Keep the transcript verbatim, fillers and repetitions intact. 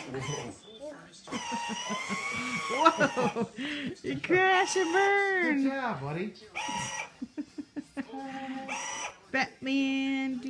Whoa! You crash and burn! Good job, buddy. Batman.